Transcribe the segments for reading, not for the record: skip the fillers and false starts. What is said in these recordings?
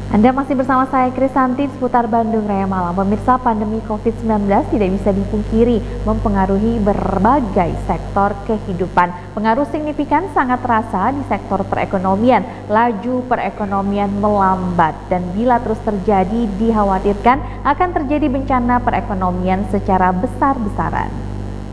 Anda masih bersama saya Krisanti seputar Bandung Raya Malam. Pemirsa, pandemi COVID-19 tidak bisa dipungkiri mempengaruhi berbagai sektor kehidupan. Pengaruh signifikan sangat terasa di sektor perekonomian. Laju perekonomian melambat dan bila terus terjadi dikhawatirkan akan terjadi bencana perekonomian secara besar-besaran.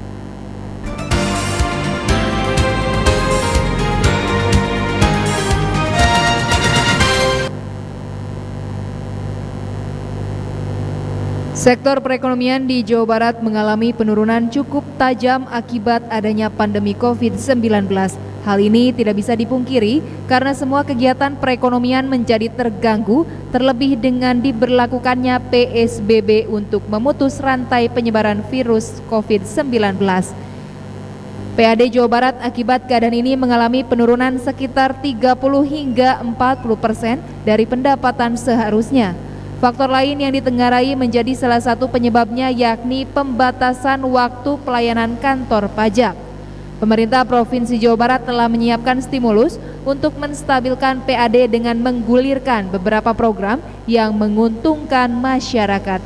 Sektor perekonomian di Jawa Barat mengalami penurunan cukup tajam akibat adanya pandemi COVID-19. Hal ini tidak bisa dipungkiri karena semua kegiatan perekonomian menjadi terganggu, terlebih dengan diberlakukannya PSBB untuk memutus rantai penyebaran virus COVID-19. PAD Jawa Barat akibat keadaan ini mengalami penurunan sekitar 30 hingga 40% dari pendapatan seharusnya. Faktor lain yang ditengarai menjadi salah satu penyebabnya yakni pembatasan waktu pelayanan kantor pajak. Pemerintah Provinsi Jawa Barat telah menyiapkan stimulus untuk menstabilkan PAD dengan menggulirkan beberapa program yang menguntungkan masyarakat.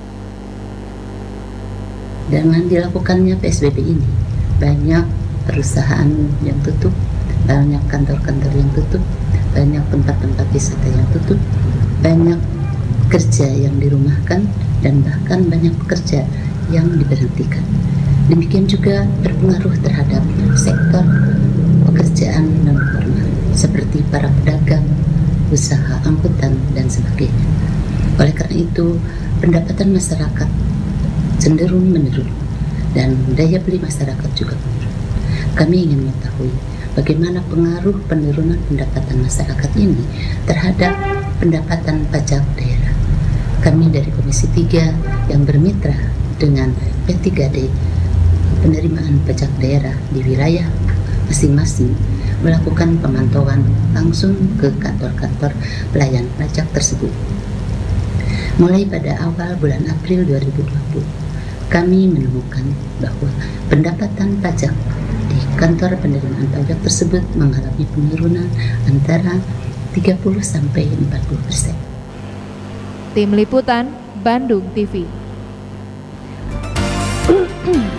Dengan dilakukannya PSBB ini, banyak perusahaan yang tutup, banyak kantor-kantor yang tutup, banyak tempat-tempat wisata yang tutup, banyak kerja yang dirumahkan, dan bahkan banyak pekerja yang diberhentikan. Demikian juga berpengaruh terhadap sektor pekerjaan non-formal seperti para pedagang, usaha angkutan, dan sebagainya. Oleh karena itu, pendapatan masyarakat cenderung menurun dan daya beli masyarakat juga menurun. Kami ingin mengetahui bagaimana pengaruh penurunan pendapatan masyarakat ini terhadap pendapatan pajak daerah. Kami dari Komisi 3 yang bermitra dengan P3D penerimaan pajak daerah di wilayah masing-masing melakukan pemantauan langsung ke kantor-kantor pelayan pajak tersebut. Mulai pada awal bulan April 2020, kami menemukan bahwa pendapatan pajak di kantor penerimaan pajak tersebut mengalami penurunan antara 30 sampai 40%. Tim Liputan Bandung TV.